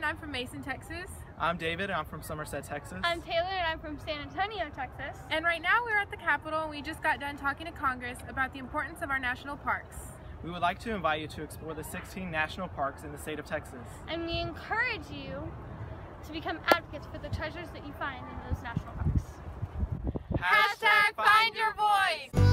and I'm from Mason, Texas. I'm David, and I'm from Somerset, Texas. I'm Taylor, and I'm from San Antonio, Texas. And right now we're at the Capitol, and we just got done talking to Congress about the importance of our national parks. We would like to invite you to explore the 16 national parks in the state of Texas. And we encourage you to become advocates for the treasures that you find in those national parks. #FindYourVoice!